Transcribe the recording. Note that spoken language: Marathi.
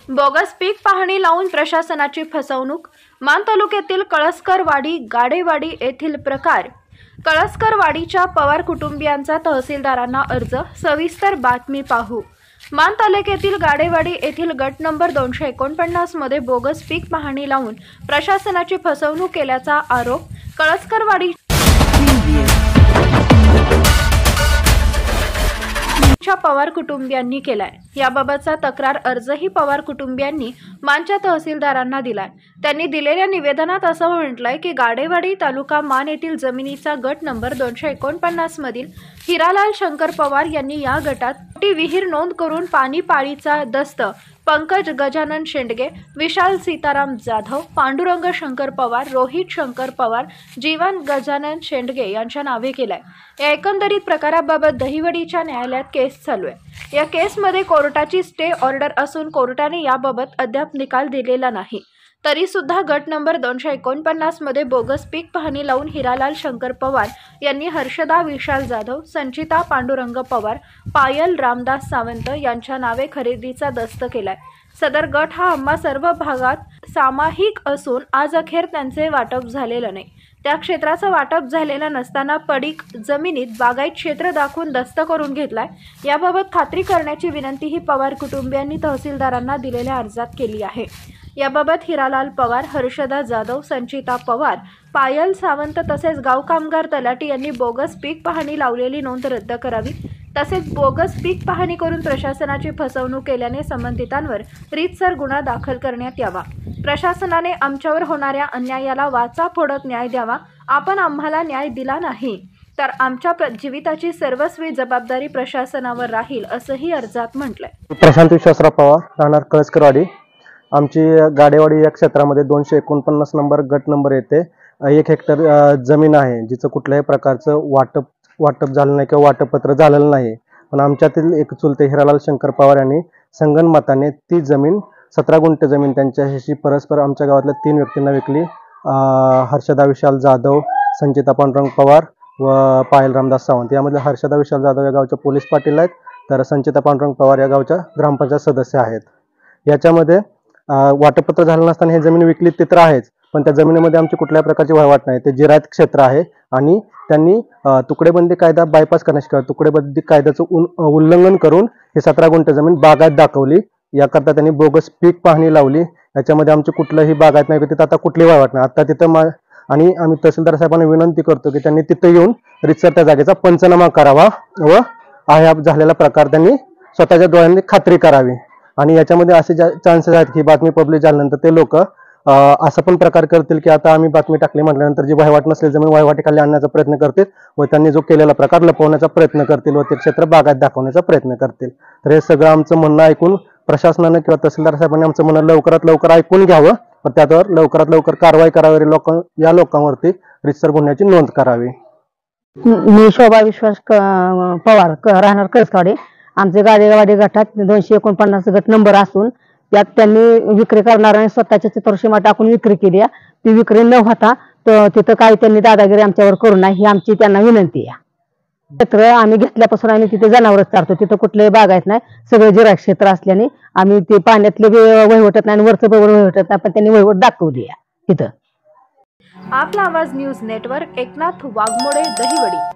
बोगस पीक पाहणी लावून प्रशासनाची फसवणूक। मान तालुक्यातील कळसकरवाडी गाडेवाडी येथील प्रकार। कळसकरवाडीच्या पवार कुटुंबियांचा तहसीलदारांना अर्ज। सविस्तर बातमी पाहू। मान तालुक्यातील गाडेवाडी येथील गट नंबर 249 मध्ये बोगस पीक पाहणी लावून प्रशासनाची फसवणूक केल्याचा आरोप कळसकरवाडी पवार कुटुंबियांनी केलाय। याबाबतचा तक्रार अर्जही पवार कुटुंबियांनी मानच्या तहसीलदारांना दिलाय। त्यांनी दिलेल्या निवेदनात असं म्हटलंय की गाडेवाडी तालुका मान येथील जमिनीचा गट नंबर 249 मधील हिरालाल शंकर पवार यांनी या गटात मोठी विहीर नोंद करून पाणी पाळीचा दस्त पंकज गजानन शेंडगे, विशाल सीताराम जाधव, पांडुरंग शंकर पवार, रोहित शंकर पवार, जीवन गजानन शेंडगे यांच्या नावे केलाय। या एकंदरीत प्रकाराबाबत दहिवडीच्या न्यायालयात केस चालू आहे। या केसमध्ये कोर्टाची स्टे ऑर्डर असून कोर्टाने याबाबत अद्याप निकाल दिलेला नाही। तरी सुद्धा गट नंबर 249 मध्ये बोगस पीक पाहणी लावून हिरालाल शंकर पवार यांनी हर्षदा विशाल जाधव, संचिता पांडुरंग पवार, पायल रामदास सावंत यांच्या नावे खरेदीचा दस्त केलाय। सदर गट हा आम्हा सर्व भागात सामायिक असून आज अखेर त्यांचे वाटप झालेलं नाही। त्या क्षेत्राचं वाटप झालेलं नसताना पडीक जमिनीत बागायत क्षेत्र दाखवून दस्त करून घेतलाय। याबाबत खात्री करण्याची विनंतीही पवार कुटुंबियांनी तहसीलदारांना दिलेल्या अर्जात केली आहे। याबाबत हिरालाल पवार, हर्षदा जाधव, संचिता पवार, पायल सावंत तसेच गाव कामगार तलाठी यांनी बोगस पीक पाहणी लावलेली नोंद रद्द करावी। तसेच बोगस पीक पाहणी करून प्रशासनाची फसवणूक केल्याने संबंधितांवर रीतसर गुन्हा दाखल करण्यात यावा। प्रशासनाने आमच्यावर होणाऱ्या अन्यायाला वाचा फोडत न्याय द्यावा। आपण आम्हाला न्याय दिला नाही तर आमच्या जीविताची सर्वस्वी जबाबदारी प्रशासनावर राहील असंही अर्जात म्हटलंय। प्रशांत विश्वासराव पवार, राहणार कळसकरवाडी। आमची गाडेवाडी या क्षेत्रामध्ये 249 नंबर गट नंबर येते 1 हेक्टर जमीन आहे, जिचं कुठल्याही प्रकारचं वाटप झालं नाही किंवा वाटपपत्र झालेलं नाही। पण आमच्यातील एक चुलते हिरालाल शंकर पवार यांनी संगनमताने ती जमीन 17 गुंठे जमीन त्यांच्याशी परस्पर आमच्या गावातल्या 3 व्यक्तींना विकली। हर्षदा विशाल जाधव, संचिता पांडुरंग पवार व पायल रामदास सावंत। यामध्ये हर्षदा विशाल जाधव या गावच्या पोलीस पाटील आहेत, तर संचिता पांडुरंग पवार या गावच्या ग्रामपंचायत सदस्य आहेत। याच्यामध्ये वाटपपत्र झालं नसताना ही जमीन विकली ते तर आहेच, पण त्या जमिनीमध्ये आमची कुठल्याही प्रकारची वहिवाट नाही। ते जिरायत क्षेत्र आहे आणि त्यांनी तुकडेबंदी कायदा बायपास करण्याची किंवा तुकडेबंदी कायद्याचं उल्लंघन करून हे 17 गुंठे जमीन बागायत दाखवली। याकरता त्यांनी बोगस पीक पाहणी लावली। याच्यामध्ये आमची कुठलंही बागायत नाही, तिथं आता कुठलीही वहिवाट नाही। आता तिथं आणि आम्ही तहसीलदार साहेबांना विनंती करतो की त्यांनी तिथं येऊन रीतसर त्या जागेचा पंचनामा करावा व आयाप झालेला प्रकार त्यांनी स्वतःच्या डोळ्यांनी खात्री करावी। आणि याच्यामध्ये असे चान्सेस आहेत की बातमी पब्लिश झाल्यानंतर ते लोक असा पण प्रकार करतील की आता आम्ही बातमी टाकली म्हटल्यानंतर जी वहिवाट नसलेली जमीन वहिवाटीखाली आणण्याचा प्रयत्न करतील व त्यांनी जो केलेला प्रकार लपवण्याचा प्रयत्न करतील व ते क्षेत्र बागायत दाखवण्याचा प्रयत्न करतील। तर हे सगळं आमचं म्हणणं ऐकून प्रशासनाने किंवा तहसीलदार साहेबांनी आमचं म्हणणं लवकरात लवकर ऐकून घ्यावं व त्यावर लवकरात लवकर कारवाई करावी। या लोकांवरती रीतसर गुन्ह्याची नोंद करावी। मी शोभा विश्वास पवार, राहणार कळसकरवाडी। आमचे गाडेवाडी गटात 249 गट नंबर असून यात त्यांनी विक्री करणाऱ्यांनी स्वतःच्या चित्रसीमा टाकून विक्री केली। ती विक्री न होता तिथं काही त्यांनी दादागिरी आमच्यावर करू नये ही आमची त्यांना विनंती आहे। क्षेत्र आम्ही घेतल्यापासून आम्ही तिथे जनावरच चारतो, तिथं कुठलेही बागायत नाही, सगळं जिरायत क्षेत्र असल्याने आम्ही ते पाण्यातले वहिवटत नाही, वरचं बरोबर वहिवटत नाही, पण त्यांनी वहिवट दाखवली आहे तिथं। आपला आवाज न्यूज नेटवर्क, एकनाथ वाघमोडे, दहिवडी।